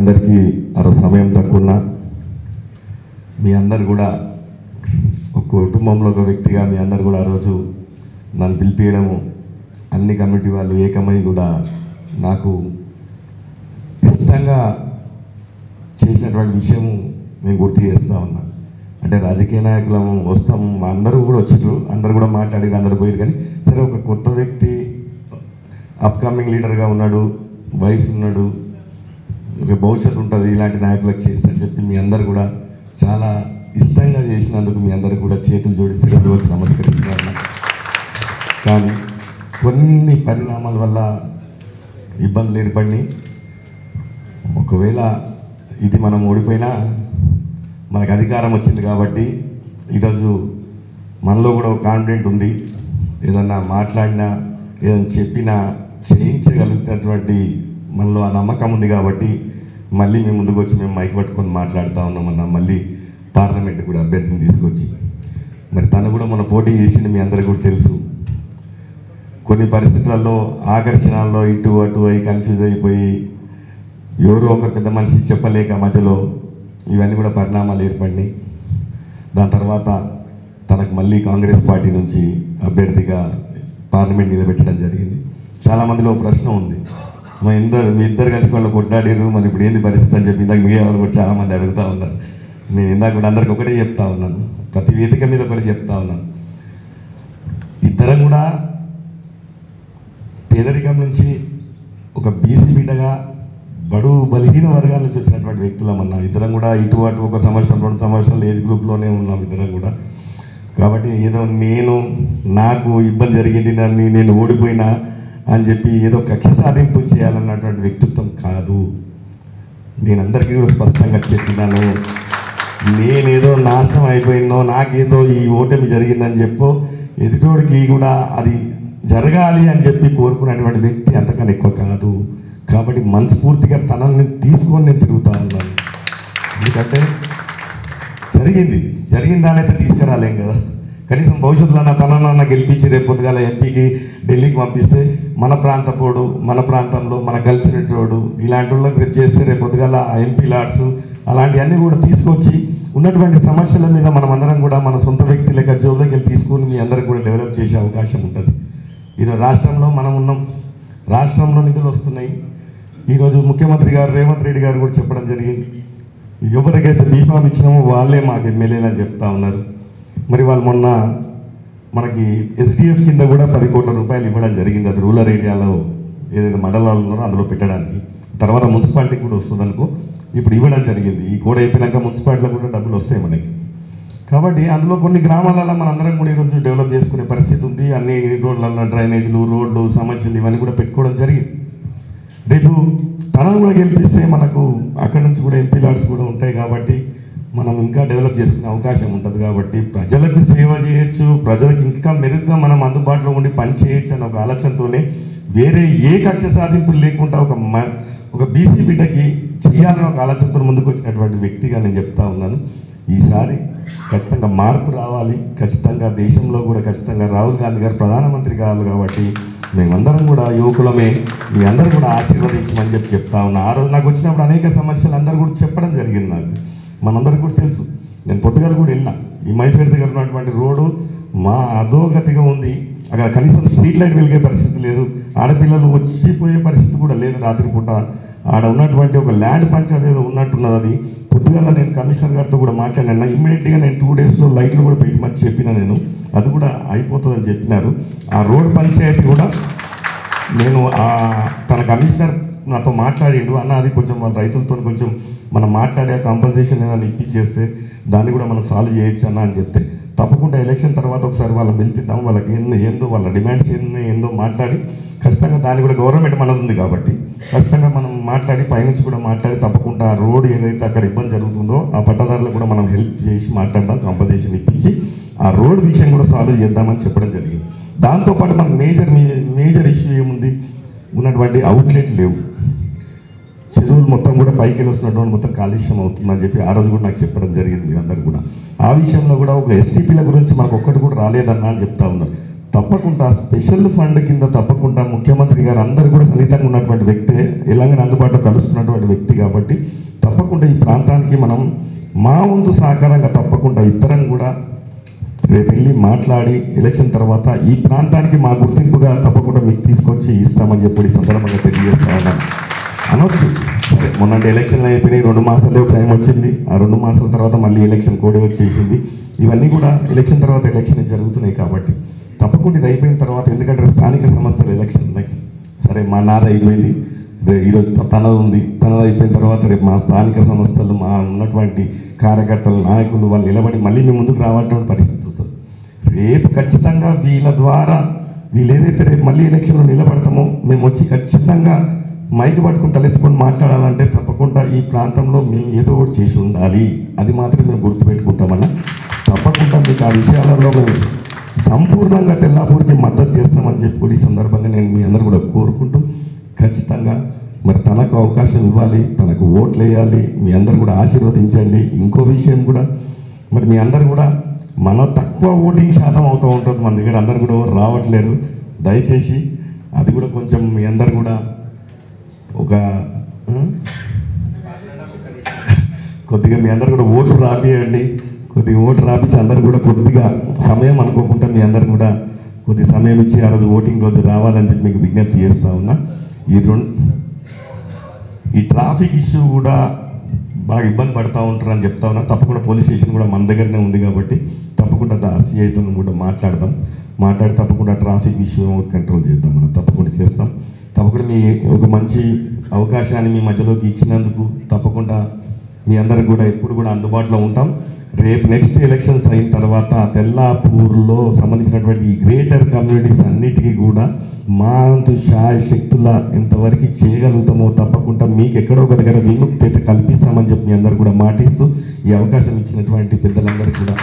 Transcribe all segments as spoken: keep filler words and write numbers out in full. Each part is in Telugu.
అందరికీ అర సమయం తక్కువ మీ అందరు కూడా ఒక కుటుంబంలో ఒక వ్యక్తిగా మీ అందరు కూడా ఆ రోజు నన్ను పిలిపియడము అన్ని కమిటీ వాళ్ళు ఏకమై కూడా నాకు ఇష్టంగా చేసినటువంటి విషయం నేను గుర్తు చేస్తూ ఉన్నా. అంటే రాజకీయ నాయకులము వస్తాము, అందరూ కూడా వచ్చారు, అందరు కూడా మాట్లాడి అందరు పోయారు. కానీ సరే ఒక కొత్త వ్యక్తి అప్కమింగ్ లీడర్గా ఉన్నాడు, వయసు ఉన్నాడు, భవిష్యత్తు ఉంటుంది, ఇలాంటి నాయకులకు చేస్తారని చెప్పి మీ అందరు కూడా చాలా ఇష్టంగా చేసినందుకు మీ అందరు కూడా చేతులు జోడిసి రోజు నమస్కరిస్తున్నాను. కానీ కొన్ని పరిణామాల వల్ల ఇబ్బందులు ఏర్పడి ఒకవేళ ఇది మనం ఓడిపోయినా మనకు అధికారం వచ్చింది కాబట్టి ఈరోజు మనలో కూడా ఒక కాన్ఫిడెంట్ ఉంది. ఏదన్నా మాట్లాడినా ఏదైనా చెప్పినా చేయించగలిగినటువంటి మనలో ఆ నమ్మకం ఉంది కాబట్టి మళ్ళీ మేము ముందుకు వచ్చి మేము మైక్ పట్టుకొని మాట్లాడుతూ ఉన్నామన్నా. మళ్ళీ పార్లమెంట్ కూడా అభ్యర్థిని తీసుకొచ్చి మరి తను కూడా మన పోటీ చేసింది మీ అందరికీ కూడా తెలుసు. కొన్ని పరిస్థితులలో ఆకర్షణల్లో ఇటు అటు అయి కన్ఫ్యూజ్ అయిపోయి ఎవరో ఒక పెద్ద మనిషి చెప్పలేక మధ్యలో ఇవన్నీ కూడా పరిణామాలు ఏర్పడినాయి. దాని తర్వాత తనకు మళ్ళీ కాంగ్రెస్ పార్టీ నుంచి అభ్యర్థిగా పార్లమెంట్ నిలబెట్టడం జరిగింది. చాలామందిలో ప్రశ్న ఉంది, మా ఇద్దరు మీ ఇద్దరు కలిసి వాళ్ళు కొట్లాడారు, మరి ఇప్పుడు ఏంది పరిస్థితి అని చెప్పి ఇందాక మీడియా వాళ్ళు కూడా చాలామంది అడుగుతూ ఉన్నారు. నేను ఇందాక కూడా అందరికి ఒకటే చెప్తా ఉన్నాను, ప్రతి వేదిక మీద ఒకటి చెప్తా ఉన్నాను. ఇద్దరం కూడా పేదరికం నుంచి ఒక బీసీ బిడ్డగా బడు బలహీన వర్గాల నుంచి వచ్చినటువంటి వ్యక్తులమన్నా. ఇద్దరం కూడా ఇటు అటు ఒక సంవత్సరం రెండు సంవత్సరాలు ఏజ్ గ్రూప్లోనే ఉన్నాం ఇద్దరం కూడా. కాబట్టి ఏదో నేను నాకు ఇబ్బంది జరిగింది, నన్ను నేను ఓడిపోయినా అని చెప్పి ఏదో కక్ష సాధింపు చేయాలన్నటువంటి వ్యక్తిత్వం కాదు. నేను అందరికీ కూడా స్పష్టంగా చెప్పినాను, నేనేదో నాశనం అయిపోయినో నాకేదో ఈ ఓటమి జరిగిందని చెప్పో ఎదుటోడికి కూడా అది జరగాలి అని చెప్పి కోరుకున్నటువంటి వ్యక్తి అంతకన్నా ఎక్కువ కాదు. కాబట్టి మనస్ఫూర్తిగా తనని తీసుకొని నేను తిరుగుతూ ఉన్నాను. ఎందుకంటే జరిగింది జరిగిన దానైతే తీసుకురాలేం కదా. కనీసం భవిష్యత్తులో నా తనన్న గెలిపించి రేపు పొద్దుగాల ఎంపీకి ఢిల్లీకి పంపిస్తే మన ప్రాంతపోడు, మన ప్రాంతంలో మన కలిసినట్టు ఇలాంటి వాళ్ళకి రేపు చేస్తే రేపు పొద్దుగాల ఆ ఎంపీ లాడ్స్ అలాంటివన్నీ కూడా తీసుకొచ్చి ఉన్నటువంటి సమస్యల మీద మనం అందరం కూడా మన సొంత వ్యక్తి లెక్క జోబులోకి వెళ్ళి తీసుకొని మీ అందరికి కూడా డెవలప్ చేసే అవకాశం ఉంటుంది. ఈరోజు రాష్ట్రంలో మనం ఉన్నాం, రాష్ట్రంలో నిధులు వస్తున్నాయి. ఈరోజు ముఖ్యమంత్రి గారు రేవంత్ రెడ్డి గారు కూడా చెప్పడం జరిగింది, ఎవరికైతే బీఫామ్ ఇచ్చినామో వాళ్ళే మాకు ఎమ్మెల్యేలు అని చెప్తా ఉన్నారు. మరి వాళ్ళు మొన్న మనకి ఎస్డిఎఫ్ కింద కూడా పది కోట్ల రూపాయలు ఇవ్వడం జరిగింది. అది రూరల్ ఏరియాలో ఏదైతే మండలాలు ఉన్నారో అందులో పెట్టడానికి. తర్వాత మున్సిపాలిటీకి కూడా వస్తుంది అనుకో, ఇప్పుడు ఇవ్వడం జరిగింది. ఈ కోడ అయిపోయినాక మున్సిపాలిటీలో కూడా డబ్బులు వస్తాయి మనకి. కాబట్టి అందులో కొన్ని గ్రామాలలో మన అందరం కూడా ఈరోజు డెవలప్ చేసుకునే పరిస్థితి ఉంది. అన్ని రోడ్లలో డ్రైనేజీలు, రోడ్లు, సమస్యలు ఇవన్నీ కూడా పెట్టుకోవడం జరిగింది. రేపు తనను కూడా గెలిపిస్తే మనకు అక్కడి నుంచి కూడా ఎంపీ లాడ్స్ కూడా ఉంటాయి. కాబట్టి మనం ఇంకా డెవలప్ చేసుకునే అవకాశం ఉంటుంది. కాబట్టి ప్రజలకు సేవ చేయొచ్చు, ప్రజలకు ఇంకా మెరుగ్గా మనం అందుబాటులో ఉండి పని చేయొచ్చు అనే ఒక ఆలోచనతోనే వేరే ఏ కక్ష సాధింపులు లేకుండా ఒక ఒక బీసీ బిడ్డకి చేయాలని ఒక ఆలోచనతో ముందుకు వచ్చినటువంటి వ్యక్తిగా నేను చెప్తా ఉన్నాను. ఈసారి ఖచ్చితంగా మార్పు రావాలి, ఖచ్చితంగా దేశంలో కూడా ఖచ్చితంగా రాహుల్ గాంధీ గారు ప్రధానమంత్రి కావాలి. కాబట్టి మేమందరం కూడా యువకులమే, మీ అందరూ కూడా ఆశీర్వదించమని చెప్పి చెప్తా ఉన్నా. ఆ రోజు నాకు వచ్చినప్పుడు అనేక సమస్యలు అందరూ కూడా చెప్పడం జరిగింది. నాకు మనందరికీ కూడా తెలుసు, నేను పొద్దుగాల కూడా వెళ్ళినా. ఈ మైఫేర్ దగ్గర ఉన్నటువంటి రోడ్డు మా అధోగతిగా ఉంది. అక్కడ కనీసం స్ట్రీట్ లైట్ వెలిగే పరిస్థితి లేదు, ఆడపిల్లలు వచ్చిపోయే పరిస్థితి కూడా లేదు. రాత్రిపూట ఆడ ఉన్నటువంటి ఒక ల్యాండ్ పంచాయతీ ఏదో ఉన్నట్టున్నది. అది పొద్దుగాల నేను కమిషనర్ గారితో కూడా మాట్లాడినా, ఇమ్మీడియట్గా నేను టూ డేస్లో లైట్లు కూడా పెట్టమని చెప్పిన, నేను అది కూడా అయిపోతుందని చెప్పినారు. ఆ రోడ్ పంచాయతీ కూడా నేను తన కమిషనర్ నాతో మాట్లాడిండు, అన్న అది కొంచెం వాళ్ళ రైతులతో కొంచెం మనం మాట్లాడే కాంపన్సేషన్ ఏదైనా ఇప్పించేస్తే దాన్ని కూడా మనం సాల్వ్ చేయొచ్చు అన్న అని చెప్తే, తప్పకుండా ఎలక్షన్ తర్వాత ఒకసారి వాళ్ళని పిలిపిద్దాం, వాళ్ళకి ఏందో ఏందో వాళ్ళ డిమాండ్స్ ఏందో ఏందో మాట్లాడి ఖచ్చితంగా దాన్ని కూడా గవర్నమెంట్ మనది ఉంది కాబట్టి ఖచ్చితంగా మనం మాట్లాడి పైనుంచి కూడా మాట్లాడి తప్పకుండా ఆ రోడ్ ఏదైతే అక్కడ ఇబ్బంది జరుగుతుందో ఆ పట్టదారులకు కూడా మనం హెల్ప్ చేసి మాట్లాడదాం, కాంపన్సేషన్ ఇప్పించి ఆ రోడ్ విషయం కూడా సాల్వ్ చేద్దామని చెప్పడం జరిగింది. దాంతోపాటు మనకు మేజర్ మేజర్ ఇష్యూ ఏముంది, ఉన్నటువంటి అవుట్లెట్ లేవు. చెరువులు మొత్తం కూడా పైకి వస్తున్నటువంటి మొత్తం కాలుష్యం అవుతుందని చెప్పి ఆ రోజు కూడా నాకు చెప్పడం జరిగింది. అందరు కూడా ఆ విషయంలో కూడా ఒక ఎస్టీపీల గురించి మనకు ఒక్కటి కూడా రాలేదన్నా అని చెప్తా ఉన్నారు. తప్పకుండా స్పెషల్ ఫండ్ కింద తప్పకుండా ముఖ్యమంత్రి గారు అందరూ కూడా సన్నిహితంగా ఉన్నటువంటి వ్యక్తే, ఎలాగైనా అందుబాటులో కలుస్తున్నటువంటి వ్యక్తి కాబట్టి తప్పకుండా ఈ ప్రాంతానికి మనం మా వంతు సహకారంగా తప్పకుండా ఇద్దరం కూడా రేపు వెళ్ళి మాట్లాడి ఎలక్షన్ తర్వాత ఈ ప్రాంతానికి మా గుర్తింపుగా తప్పకుండా మీకు తీసుకొచ్చి ఇస్తామని చెప్పి ఈ సందర్భంగా తెలియజేస్తా ఉన్నాను. అనొచ్చు సరే, మొన్న ఎలక్షన్లు అయిపోయినాయి, రెండు మాసాలే ఒక టైం వచ్చింది, ఆ రెండు మాసాల తర్వాత మళ్ళీ ఎలక్షన్ కోడ్ వచ్చేసింది. ఇవన్నీ కూడా ఎలక్షన్ తర్వాత ఎలక్షన్ జరుగుతున్నాయి కాబట్టి తప్పకుండా ఇది అయిపోయిన తర్వాత, ఎందుకంటే స్థానిక సంస్థల ఎలక్షన్ ఉన్నాయి, సరే మా నాది అయిపోయింది, ఈరోజు తనది ఉంది, తనది అయిపోయిన తర్వాత రేపు మా స్థానిక సంస్థలు మా ఉన్నటువంటి కార్యకర్తలు నాయకులు వాళ్ళు నిలబడి మళ్ళీ మేము ముందుకు రావాల్సిన పరిస్థితి వస్తుంది. రేపు ఖచ్చితంగా వీళ్ళ ద్వారా వీళ్ళు ఏదైతే రేపు మళ్ళీ ఎలక్షన్లో నిలబడతామో మేము వచ్చి ఖచ్చితంగా మైక్ పట్టుకుని తలెత్తుకొని మాట్లాడాలంటే తప్పకుండా ఈ ప్రాంతంలో మేము ఏదో ఒకటి చేసి ఉండాలి, అది మాత్రం మేము గుర్తుపెట్టుకుంటామన్నా. తప్పకుండా మీకు ఆ విషయాలలో మేము సంపూర్ణంగా తెల్లాపూర్కి మద్దతు చేస్తామని చెప్పి కూడా ఈ సందర్భంగా నేను మీ అందరూ కూడా కోరుకుంటూ ఖచ్చితంగా మరి తనకు అవకాశం ఇవ్వాలి, తనకు ఓట్లు వేయాలి, మీ అందరు కూడా ఆశీర్వదించండి. ఇంకో విషయం కూడా మరి మీ అందరు కూడా మన తక్కువ ఓటింగ్ శాతం అవుతూ ఉంటుంది, మన దగ్గర అందరు కూడా ఎవరు రావట్లేరు, దయచేసి అది కూడా కొంచెం మీ అందరు కూడా ఒక కొద్దిగా మీ అందరు కూడా ఓటు రాపియండి, కొద్దిగా ఓటు రాపించి అందరు కూడా కొద్దిగా సమయం అనుకోకుండా మీ అందరు కూడా కొద్ది సమయం ఇచ్చి ఆ రోజు ఓటింగ్ రోజు రావాలని చెప్పి మీకు విజ్ఞప్తి చేస్తూ ఉన్నా. ఈ రెండు ఈ ట్రాఫిక్ ఇష్యూ కూడా బాగా ఇబ్బంది పడుతూ ఉంటారని చెప్తా ఉన్నా. తప్పకుండా పోలీస్ స్టేషన్ కూడా మన దగ్గరనే ఉంది కాబట్టి తప్పకుండా సిఐతో కూడా మాట్లాడదాం, మాట్లాడి తప్పకుండా ట్రాఫిక్ ఇష్యూ కంట్రోల్ చేద్దాం, మనం తప్పకుండా చేస్తాం. తప్పకుండా మీ ఒక మంచి అవకాశాన్ని మీ మధ్యలోకి ఇచ్చినందుకు తప్పకుండా మీ అందరికి కూడా ఎప్పుడు కూడా అందుబాటులో ఉంటాం. రేపు నెక్స్ట్ ఎలక్షన్స్ అయిన తర్వాత తెల్లాపూర్లో సంబంధించినటువంటి ఈ గ్రేటర్ కమ్యూనిటీస్ అన్నిటికీ కూడా మా వంతు శాయ శక్తుల ఎంతవరకు చేయగలుగుతామో తప్పకుండా మీకు ఎక్కడో ఒక దగ్గర విముక్తి అయితే కల్పిస్తామని చెప్పి మీ అందరు కూడా మాటిస్తూ ఈ అవకాశం ఇచ్చినటువంటి పెద్దలందరికీ కూడా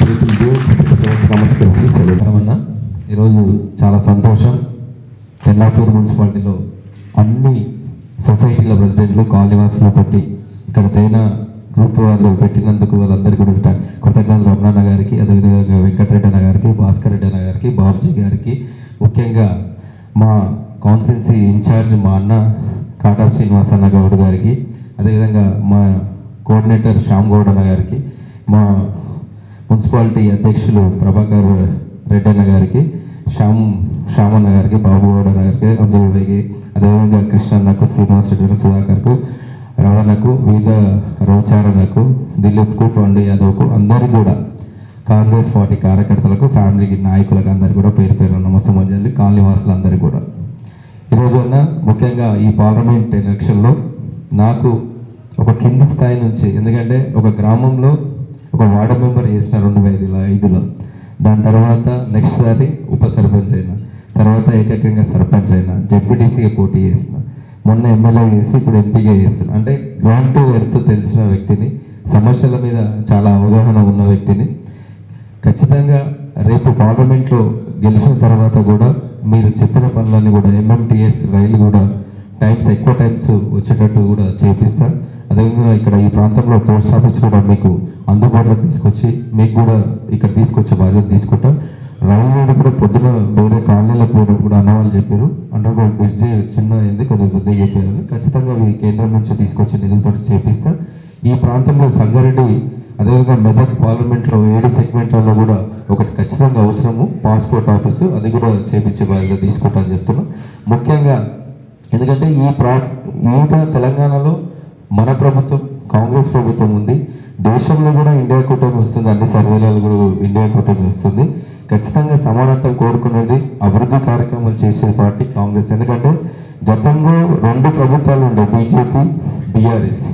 నమస్కారం. ఈరోజు చాలా సంతోషం, తెల్లాపూర్ మున్సిపాలిటీలో అన్ని సొసైటీల ప్రెసిడెంట్లు కాలనీవాసులతో ఇక్కడ తేనా గ్రూప్ వాళ్ళు పెట్టినందుకు వాళ్ళందరికీ కూడా కృతజ్ఞతలు. రమణన్న గారికి, అదేవిధంగా వెంకటరెడ్డి అన్న గారికి, భాస్కర్ రెడ్డి అన్న గారికి, బాబుజీ గారికి, ముఖ్యంగా మా కాన్స్టిట్యున్సీ ఇన్ఛార్జ్ మా అన్న కాటా శ్రీనివాస్ అన్న గౌడ్ గారికి, అదేవిధంగా మా కోఆర్డినేటర్ శ్యామ్ గౌడ్ అన్న గారికి, మా మున్సిపాలిటీ అధ్యక్షులు ప్రభాకర్ రెడ్డి అన్న గారికి, శ్యామ్ శ్యామ్ అన్న గారికి, బాబు గౌడ్ అన్న గారికి, అబ్దుల్కి, అదేవిధంగా కృష్ణ అన్నకు, శ్రీనివాస్ రెడ్డి, సుధాకర్కు, రవణకు, వివిధ రవిచారణకు, దిలీప్కు, పండు యాదవ్కు, అందరూ కూడా కాంగ్రెస్ పార్టీ కార్యకర్తలకు, ఫ్యామిలీకి, నాయకులకు అందరికీ కూడా పేరు పేరు నమస్తే మంజలి, కాలనీ వాసులందరికీ కూడా ఈరోజు అన్న ముఖ్యంగా ఈ పార్లమెంట్ ఎలక్షన్లో నాకు ఒక కింది స్థాయి నుంచి, ఎందుకంటే ఒక గ్రామంలో ఒక వార్డు మెంబర్ చేసిన రెండు వేల ఐదులో, దాని తర్వాత నెక్స్ట్ సారి ఉప సర్పంచ్ అయినా, తర్వాత ఏకైకంగా సర్పంచ్ అయినా, జెడ్పీటీసీగా పోటీ చేసిన, మొన్న ఎమ్మెల్యే చేసి ఇప్పుడు ఎంపీగా చేస్తున్నా. అంటే గ్రౌండ్ టు ఎర్త్ తెలిసిన వ్యక్తిని, సమస్యల మీద చాలా అవగాహన ఉన్న వ్యక్తిని. ఖచ్చితంగా రేపు పార్లమెంట్లో గెలిచిన తర్వాత కూడా మీరు చెప్పిన పనులన్నీ కూడా ఎంఎంటీఎస్ రైలు కూడా టైమ్స్ ఎక్కువ టైమ్స్ వచ్చేటట్టు కూడా చేపిస్తా. అదేవిధంగా ఇక్కడ ఈ ప్రాంతంలో పోస్ట్ ఆఫీస్ కూడా మీకు అందుబాటులో తీసుకొచ్చి మీకు కూడా ఇక్కడ తీసుకొచ్చే బాధ్యత తీసుకుంటా. రైలు కూడా పొద్దున వేరే కాలనీలకు పోవడం కూడా అన్నవాళ్ళు చెప్పారు, అండర్ గ్రౌండ్ బ్రిడ్జ్ చిన్న అయింది, కొద్దిగా కొద్దిగా చెప్పారని. ఖచ్చితంగా ఈ కేంద్రం నుంచి తీసుకొచ్చి నిధులతో చేపిస్తా. ఈ ప్రాంతంలో సంగారెడ్డి, అదేవిధంగా మెదక్ పార్లమెంట్లో ఏడు సెగ్మెంట్లలో కూడా ఒకటి ఖచ్చితంగా అవసరము, పాస్పోర్ట్ ఆఫీసు, అది కూడా చేపించే బాధ్యత తీసుకుంటానని చెప్తున్నా. ముఖ్యంగా ఎందుకంటే ఈ ప్రా ఈట తెలంగాణలో మన ప్రభుత్వం కాంగ్రెస్ ప్రభుత్వం ఉంది, దేశంలో కూడా ఇండియా కూటమి వస్తుంది, అన్ని సర్వేలలో కూడా ఇండియా కూటమి వస్తుంది. ఖచ్చితంగా సమానత్వం కోరుకునేది, అభివృద్ధి కార్యక్రమాలు చేసే పార్టీ కాంగ్రెస్. ఎందుకంటే గతంలో రెండు ప్రభుత్వాలు ఉండే, బీజేపీ, బీఆర్ఎస్.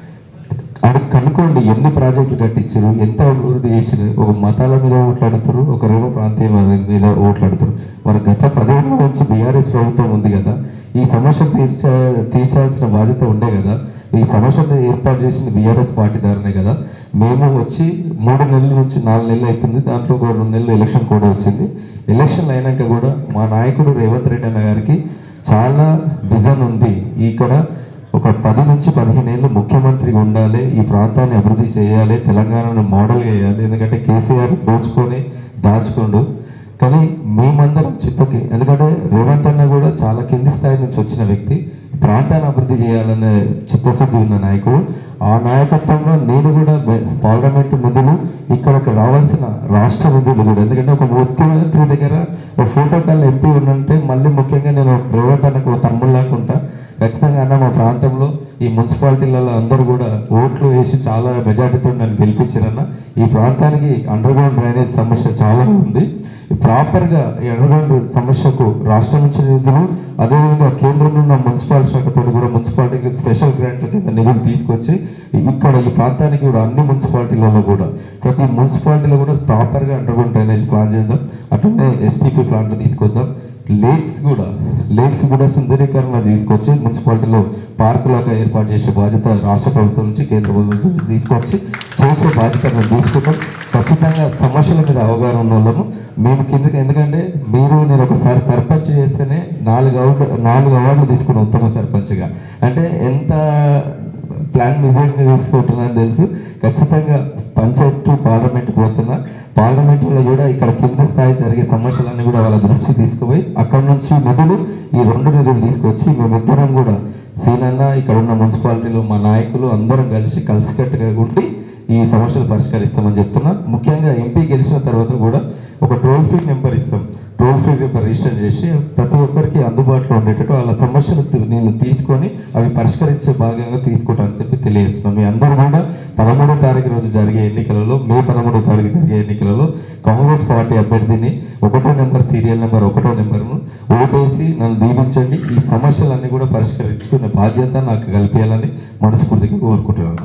అది కనుక్కోండి ఎన్ని ప్రాజెక్టులు కట్టించారు, ఎంత అభివృద్ధి చేసారు. ఒక మతాల మీద ఓట్లాడుతారు, ఒకరేమో ప్రాంతీయ మీద ఓట్లాడుతారు. మరి గత పదేళ్ళ నుంచి బీఆర్ఎస్ ప్రభుత్వం ఉంది కదా, ఈ సమస్య తీర్చా తీర్చాల్సిన బాధ్యత ఉండే కదా. ఈ సమస్యను ఏర్పాటు చేసింది బీఆర్ఎస్ పార్టీ ద్వారానే కదా. మేము వచ్చి మూడు నెలల నుంచి నాలుగు నెలలు అవుతుంది, దాంట్లో ఒక రెండు నెలలు ఎలక్షన్ కూడా వచ్చింది. ఎలక్షన్లు అయినాక కూడా మా నాయకుడు రేవంత్ రెడ్డి అన్న గారికి చాలా విజన్ ఉంది. ఇక్కడ ఒక పది నుంచి పదిహేను ఏళ్ళు ముఖ్యమంత్రిగా ఉండాలి, ఈ ప్రాంతాన్ని అభివృద్ధి చేయాలి, తెలంగాణను మోడల్ చేయాలి. ఎందుకంటే కేసీఆర్ దోచుకొని దాచుకోండు. కానీ మేమందరం చిత్తకి, ఎందుకంటే రేవంత్ అన్న కూడా చాలా కింది స్థాయి నుంచి వచ్చిన వ్యక్తి, ప్రాంతాన్ని అభివృద్ధి చేయాలనే చిత్తశుద్ధి ఉన్న నాయకుడు. ఆ నాయకత్వంలో నేను కూడా పార్లమెంటు నిధులు, ఇక్కడికి రావాల్సిన రాష్ట్ర నిధులు కూడా, ఎందుకంటే ఒక ముఖ్యమంత్రి దగ్గర ఒక ఫోటో కాల్ ఎంపీ ఉన్నంటే మళ్ళీ ముఖ్యంగా నేను రేవంత్ అన్నకు ఒక తమ్ముళ్ళలాగా ఉంటా. ఖచ్చితంగా అన్న మా ప్రాంతంలో ఈ మున్సిపాలిటీలలో అందరూ కూడా ఓట్లు వేసి చాలా మెజార్టీతో నన్ను గెలిపించారన్న. ఈ ప్రాంతానికి అండర్ గ్రౌండ్ డ్రైనేజ్ సమస్య చాలా ఉంది. ప్రాపర్గా ఈ అండర్ గ్రౌండ్ సమస్యకు రాష్ట్రం నుంచి నిధులు, అదేవిధంగా కేంద్రంలో ఉన్న మున్సిపాలిటీ శాఖతో కూడా మున్సిపాలిటీకి స్పెషల్ గ్రాంట్ల కింద నిధులు తీసుకొచ్చి ఇక్కడ ఈ ప్రాంతానికి కూడా అన్ని మున్సిపాలిటీలలో కూడా ప్రతి మున్సిపాలిటీలో కూడా ప్రాపర్గా అండర్ గ్రౌండ్ డ్రైనేజ్ ప్లాన్ చేద్దాం. అట్లనే ఎస్టీపీ ప్లాంట్లు తీసుకొద్దాం. లేక్స్ కూడా లేక్స్ కూడా సుందరీకరణ తీసుకొచ్చి మున్సిపాలిటీలో పార్కులాగా ఏర్పాటు చేసే బాధ్యత రాష్ట్ర ప్రభుత్వం నుంచి కేంద్ర ప్రభుత్వం నుంచి తీసుకొచ్చి చేసే బాధ్యత మేము తీసుకుంటాం. ఖచ్చితంగా సమస్యల మీద అవగాహన ఉన్న వాళ్ళము మేము కిందకి, ఎందుకంటే మీరు నేను ఒకసారి సర్పంచ్ చేస్తేనే నాలుగు అవార్డు నాలుగు అవార్డులు తీసుకున్నాం ఉత్తమ సర్పంచ్గా. అంటే ఎంత ప్లాన్ విజిట్ తీసుకుంటున్నాను తెలుసు. ఖచ్చితంగా పంచాయత్ పార్లమెంట్ పోతున్నా, పార్లమెంట్లో కూడా ఇక్కడ కింద స్థాయి జరిగే సమస్యలన్నీ కూడా వాళ్ళ దృష్టి తీసుకుపోయి అక్కడ నుంచి నిధులు, ఈ రెండు నిధులు తీసుకొచ్చి మేమిద్దరం కూడా సీనన్న, ఇక్కడ ఉన్న మున్సిపాలిటీలు మా నాయకులు అందరం కలిసి కలిసికట్టుగా ఉండి ఈ సమస్యలు పరిష్కరిస్తామని చెప్తున్నా. ముఖ్యంగా ఎంపీ గెలిచిన తర్వాత కూడా ఒక టోల్ ఫ్రీ నెంబర్ ఇస్తాం. టోల్ ఫ్రీ నెంబర్ రిజిస్టర్ చేసి ప్రతి ఒక్కరికి అందుబాటులో ఉండేటట్టు వాళ్ళ సమస్యలు నేను తీసుకొని అవి పరిష్కరించే భాగంగా తీసుకుంటానని చెప్పి తెలియజేస్తున్నాం. మీ అందరూ కూడా పదమూడో తారీఖు రోజు జరిగే ఎన్నికలలో, మే పదమూడో తారీఖు జరిగే ఎన్నికలలో కాంగ్రెస్ పార్టీ అభ్యర్థిని ఒకటో నెంబర్ సీరియల్ నెంబర్ ఒకటో నెంబర్ను ఓటేసి నన్ను దీవించండి. ఈ సమస్యలన్నీ కూడా పరిష్కరించుకునే బాధ్యత నాకు కల్పించాలని మనస్ఫూర్తిగా కోరుకుంటున్నాను.